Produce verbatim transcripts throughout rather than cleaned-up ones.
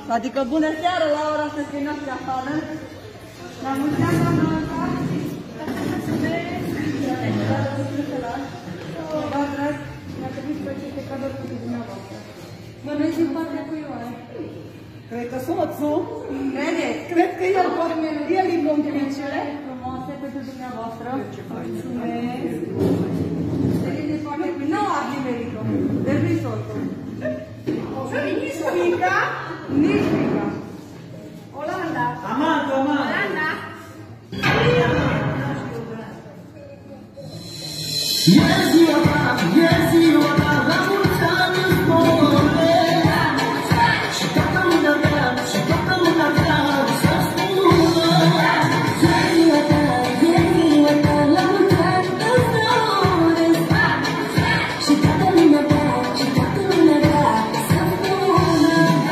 Adică bună seara, Laura, să fie noastră afară. La mulți ani, doamna Anca. Da, dragi, mi-a trebuit să faceți cadouri cu dumneavoastră. Bănuiți din partea cuiva. Cred că soțul. Credeți? Cred că el, el îi complicele. Frumoase pentru dumneavoastră. Mulțumesc. Nici nu ar nimerit-o. Deci nu-i soțul. Nici fica. Nici fica. Olanda. Amando, amando. Olanda. Yes, you are. Yes, you are. La mulți ani îți spune. Și toată lumea vrea, și toată lumea vrea să spună. Ziua ta, e ziua ta, la mulți ani îți spune. Și toată lumea vrea, și toată lumea vrea să spună.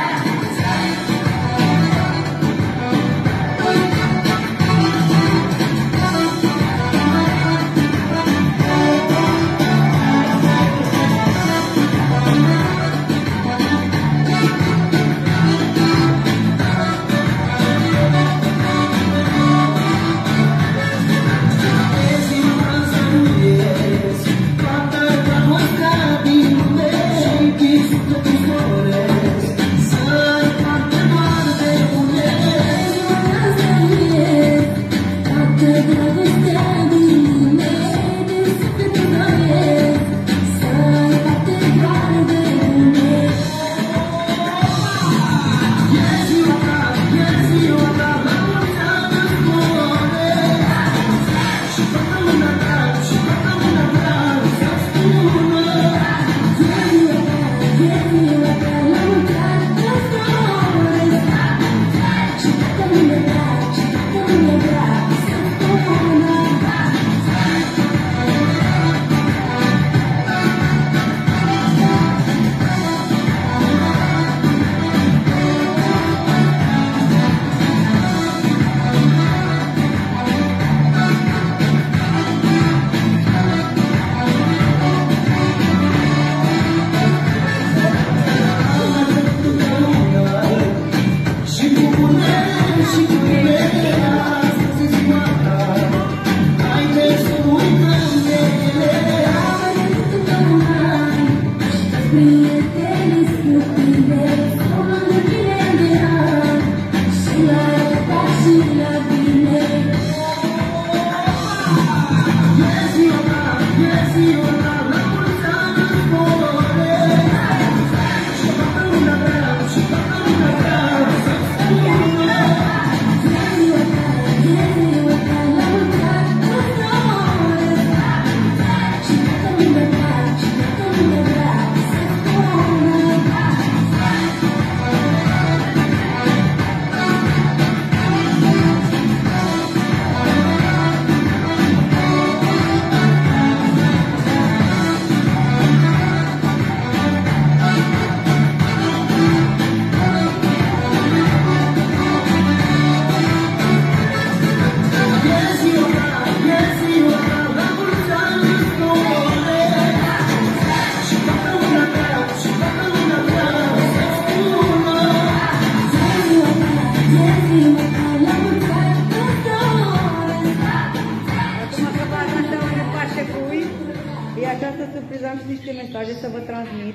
Să vă transmit.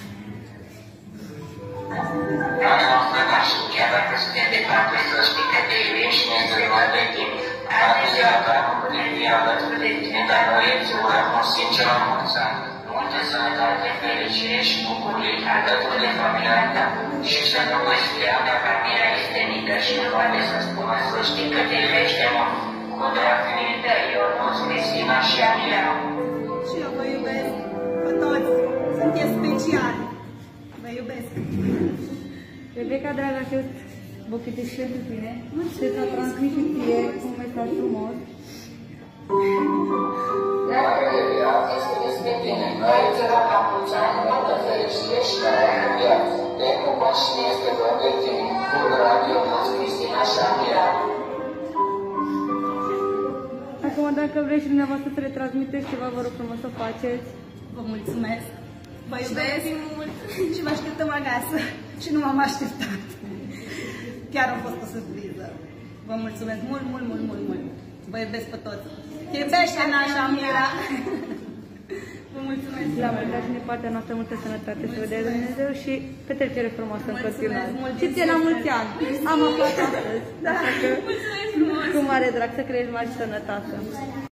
Multă sănătate, fericire și bucurie alături de familia ta și să nu uiți de a mea, mea este mică și nu poate să spună să știi că te iubește mult. Cu drag minte, eu nu-ți Cristina și Amira. Și eu vă iubesc pe toți. Sunteți speciali. Vă iubesc. Rebecca, dragă, acest buchetic pentru tine. Se să transmit și ție un mesaj frumos. Dragă Rebecca, este despre tine. Noi îți rog la mulți ani, multă fericire și la viață. De nu și este doar de tine. Cu drag, eu nu-ți Cristina și Amira. Acum, dacă vreți și dumneavoastră să le transmiteți ceva, vă rog frumos să faceți. Vă mulțumesc. Vă iubesc mult și vă așteptăm acasă. Și nu m-am așteptat. chiar a fost o surpriză. Vă mulțumesc mult, mult, mult, mult, mult. Vă iubesc pe toți. Te iubește nașa Mira. Vă mulțumesc. La multă și din partea noastră multă sănătate, să vă dea Dumnezeu și petrecere frumoasă în continuare. Și ție la mulți ani. Am aflat astăzi. Așa că, cu mare drag, să crești mari și sănătate.